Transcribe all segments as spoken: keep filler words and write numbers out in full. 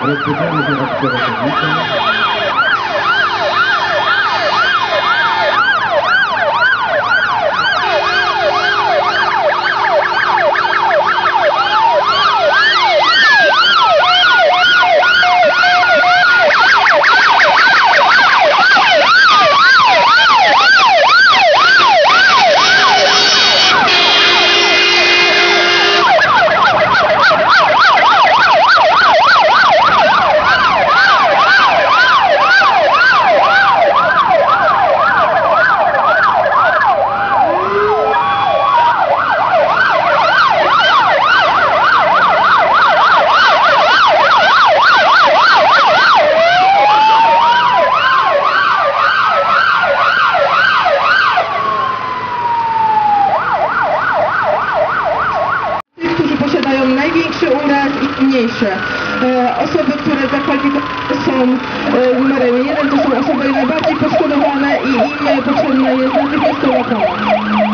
Rozpoczynamy tę akcję ratowniczą. Największy uraz i mniejsze. E, osoby, które zakwalifikowane są e, numerem jeden, to są osoby najbardziej poszkodowane i im potrzebna jest natychmiastowa pomoc.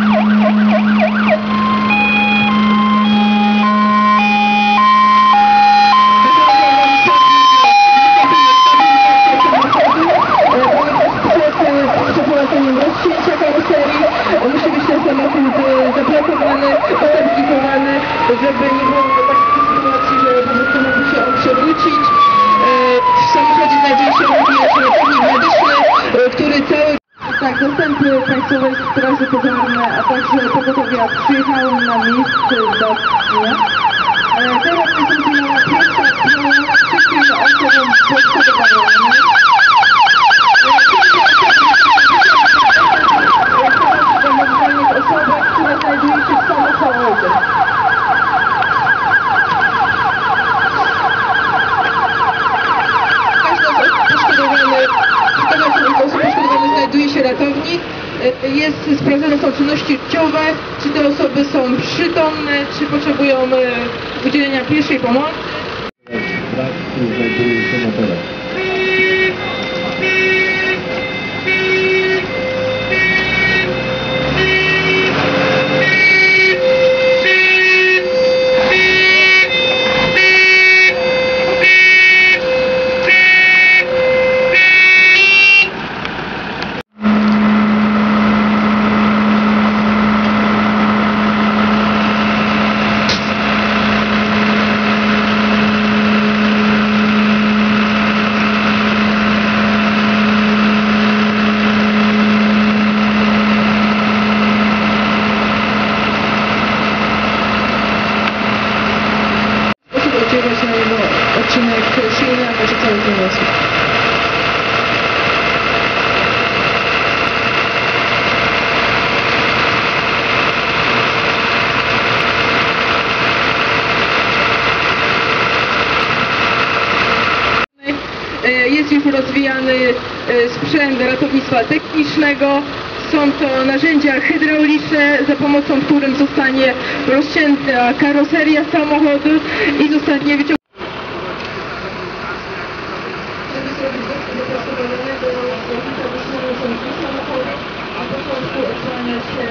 Rozcięcia karoserii musi być ten samochód zablokowany, ustabilizowany, żeby nie było takiej sytuacji, że po prostu mógł się on przewrócić. W samochodzie znajduje się również ratownik medyczny, który cały... Tak, zastępy Państwowej Straży Pożarnej, a także pogotowia przyjechały na miejsce zdarzenia. Teraz wystąpiła pierwsza pomoc wszystkim osobom poszkodowanym. Osobach, które znajdują się w samochodzie. Każda z osób poszkodowanych, każda z osób poszkodowanych znajduje się ratownik. Jest sprawdzane są czynności życiowe, czy te osoby są przytomne, czy potrzebują udzielenia pierwszej pomocy. Brak znajduje się na tyle. Odcinek silny, a także cały ten osób. Jest już rozwijany sprzęt ratownictwa technicznego. Są to narzędzia hydrauliczne, za pomocą którym zostanie rozcięta karoseria samochodu i zostanie wyciągnięta. Żeby zrobić dopracowanego są dwa samochody, a na początku odsłania się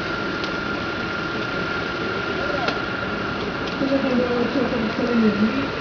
Thank you.